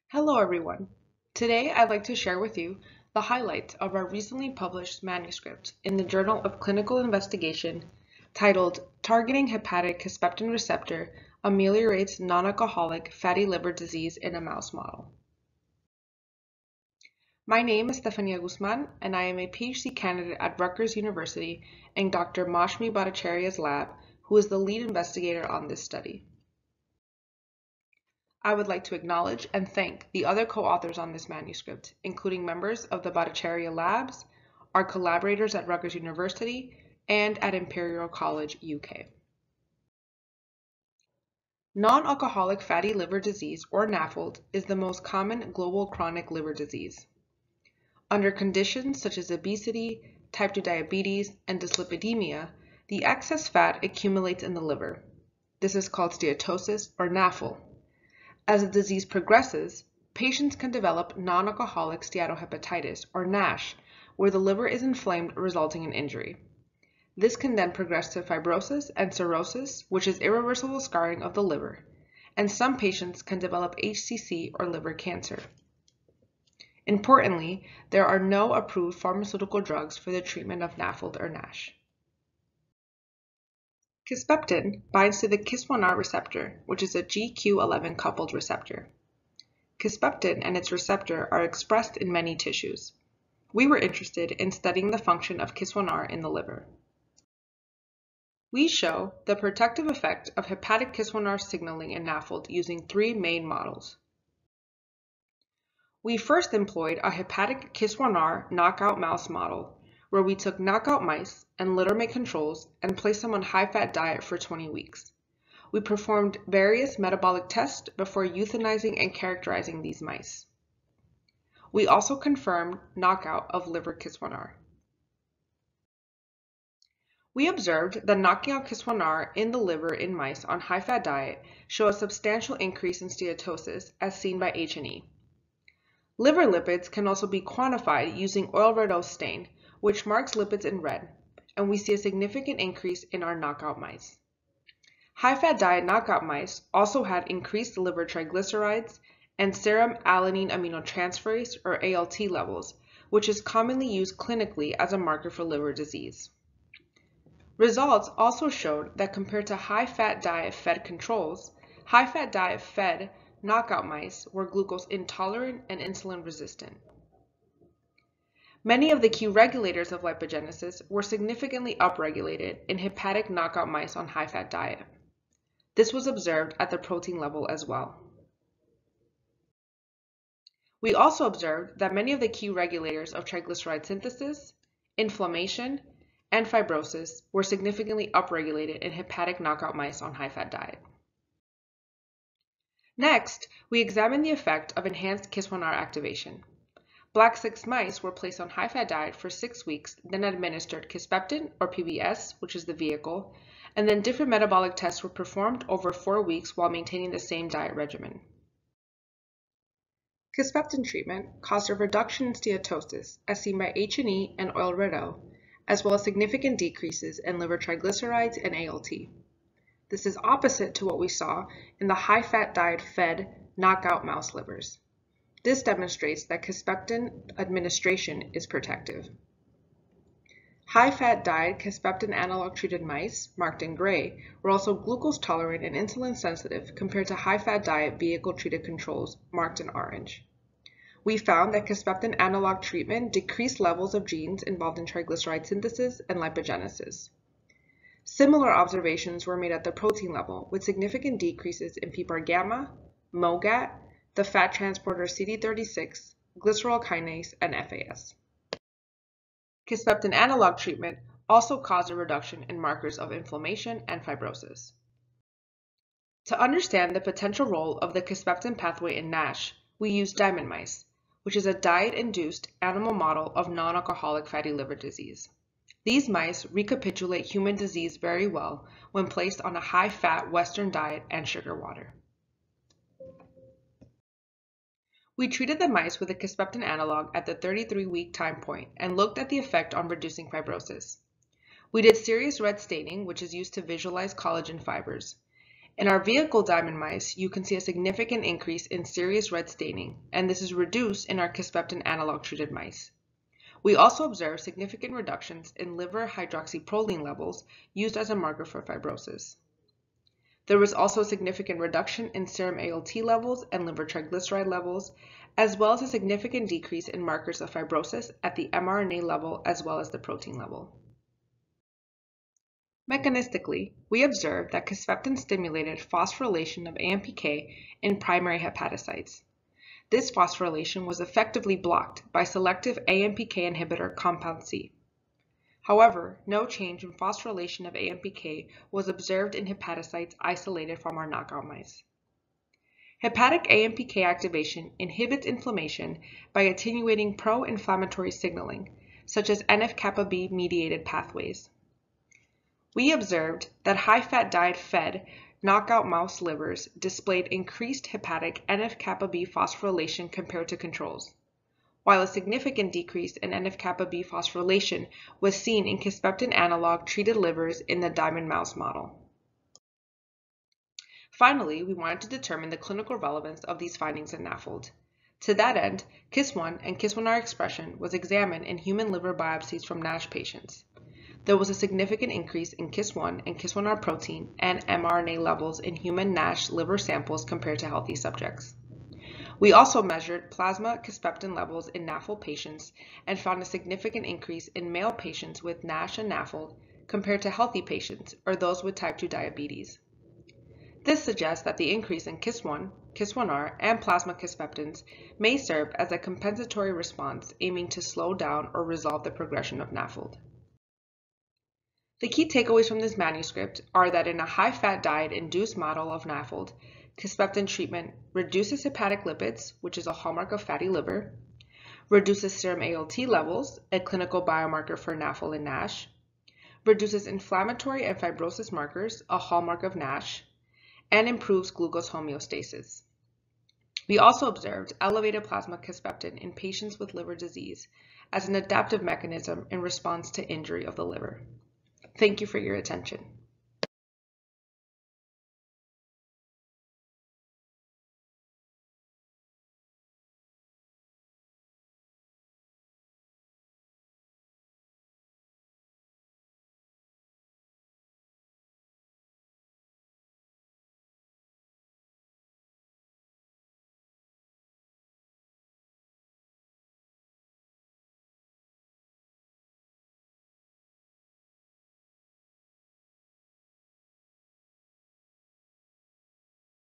Hello everyone. Today I'd like to share with you the highlights of our recently published manuscript in the Journal of Clinical Investigation titled Targeting Hepatic Kisspeptin Receptor Ameliorates Non-Alcoholic Fatty Liver Disease in a Mouse Model. My name is Stephania Guzman and I am a PhD candidate at Rutgers University in Dr. Mashmi Bhattacharya's lab, who is the lead investigator on this study. I would like to acknowledge and thank the other co-authors on this manuscript, including members of the Bhattacharya Labs, our collaborators at Rutgers University, and at Imperial College, UK. Non-alcoholic fatty liver disease, or NAFLD, is the most common global chronic liver disease. Under conditions such as obesity, type 2 diabetes, and dyslipidemia, the excess fat accumulates in the liver. This is called steatosis or NAFLD. As the disease progresses, patients can develop non-alcoholic steatohepatitis, or NASH, where the liver is inflamed resulting in injury. This can then progress to fibrosis and cirrhosis, which is irreversible scarring of the liver, and some patients can develop HCC or liver cancer. Importantly, there are no approved pharmaceutical drugs for the treatment of NAFLD or NASH. Kisspeptin binds to the KIS1R receptor, which is a GQ11 coupled receptor. Kisspeptin and its receptor are expressed in many tissues. We were interested in studying the function of KIS1R in the liver. We show the protective effect of hepatic KIS1R signaling in NAFLD using three main models. We first employed a hepatic KIS1R knockout mouse model, where we took knockout mice and littermate controls and placed them on high-fat diet for 20 weeks. We performed various metabolic tests before euthanizing and characterizing these mice. We also confirmed knockout of liver KIS1R. We observed that knocking out KIS1R in the liver in mice on high-fat diet show a substantial increase in steatosis as seen by H&E. Liver lipids can also be quantified using oil red stain, which marks lipids in red, and we see a significant increase in our knockout mice. High-fat diet knockout mice also had increased liver triglycerides and serum alanine aminotransferase, or ALT levels, which is commonly used clinically as a marker for liver disease. Results also showed that compared to high-fat diet-fed controls, high-fat diet-fed knockout mice were glucose intolerant and insulin resistant. Many of the key regulators of lipogenesis were significantly upregulated in hepatic knockout mice on high-fat diet. This was observed at the protein level as well. We also observed that many of the key regulators of triglyceride synthesis, inflammation, and fibrosis were significantly upregulated in hepatic knockout mice on high-fat diet. Next, we examined the effect of enhanced KIS1R activation. Black 6 mice were placed on high-fat diet for 6 weeks, then administered kisspeptin, or PBS, which is the vehicle, and then different metabolic tests were performed over 4 weeks while maintaining the same diet regimen. Kisspeptin treatment caused a reduction in steatosis, as seen by H&E and oil red O, as well as significant decreases in liver triglycerides and ALT. This is opposite to what we saw in the high-fat diet-fed knockout mouse livers. This demonstrates that kisspeptin administration is protective. High-fat diet kisspeptin analog-treated mice, marked in gray, were also glucose tolerant and insulin sensitive compared to high-fat diet vehicle-treated controls, marked in orange. We found that kisspeptin analog treatment decreased levels of genes involved in triglyceride synthesis and lipogenesis. Similar observations were made at the protein level, with significant decreases in PPAR gamma, MOGAT, the fat transporter CD36, glycerol kinase, and FAS. Kisspeptin analog treatment also caused a reduction in markers of inflammation and fibrosis. To understand the potential role of the kisspeptin pathway in NASH, we used diamond mice, which is a diet-induced animal model of non-alcoholic fatty liver disease. These mice recapitulate human disease very well when placed on a high-fat Western diet and sugar water. We treated the mice with a kisspeptin analog at the 33-week time point and looked at the effect on reducing fibrosis. We did serious red staining, which is used to visualize collagen fibers. In our vehicle diamond mice, you can see a significant increase in serious red staining, and this is reduced in our kisspeptin analog-treated mice. We also observe significant reductions in liver hydroxyproline levels used as a marker for fibrosis. There was also a significant reduction in serum ALT levels and liver triglyceride levels, as well as a significant decrease in markers of fibrosis at the mRNA level as well as the protein level. Mechanistically, we observed that kisspeptin stimulated phosphorylation of AMPK in primary hepatocytes. This phosphorylation was effectively blocked by selective AMPK inhibitor compound C. However, no change in phosphorylation of AMPK was observed in hepatocytes isolated from our knockout mice. Hepatic AMPK activation inhibits inflammation by attenuating pro-inflammatory signaling, such as NF-kappa B mediated pathways. We observed that high-fat diet fed knockout mouse livers displayed increased hepatic NF-kappa B phosphorylation compared to controls, while a significant decrease in NF-kappa B phosphorylation was seen in kisspeptin analog treated livers in the diamond mouse model. Finally, we wanted to determine the clinical relevance of these findings in NAFLD. To that end, KISS1 and KISS1R expression was examined in human liver biopsies from NASH patients. There was a significant increase in KISS1 and KISS1R protein and mRNA levels in human NASH liver samples compared to healthy subjects. We also measured plasma kisspeptin levels in NAFLD patients and found a significant increase in male patients with NASH and NAFLD compared to healthy patients or those with type 2 diabetes. This suggests that the increase in KISS1, KISS1R, and plasma kisspeptins may serve as a compensatory response aiming to slow down or resolve the progression of NAFLD. The key takeaways from this manuscript are that in a high-fat diet-induced model of NAFLD, kisspeptin treatment reduces hepatic lipids, which is a hallmark of fatty liver, reduces serum ALT levels, a clinical biomarker for NAFLD and NASH, reduces inflammatory and fibrosis markers, a hallmark of NASH, and improves glucose homeostasis. We also observed elevated plasma kisspeptin in patients with liver disease as an adaptive mechanism in response to injury of the liver. Thank you for your attention.